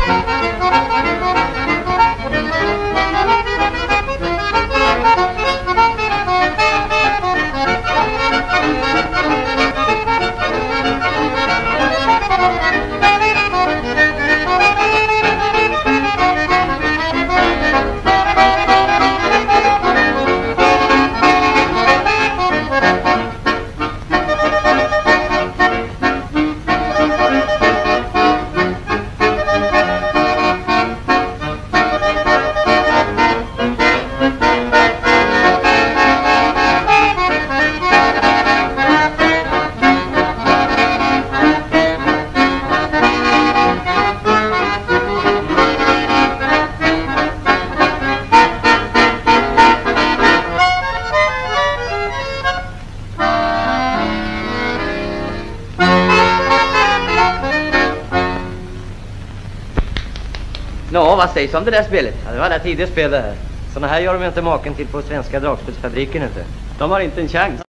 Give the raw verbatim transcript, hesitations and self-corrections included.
Nå, vad sägs om det där spelet? Ja, det var det tidigare spel det här. Såna här gör de inte maken till på svenska dragspelsfabriken inte. De har inte en chans.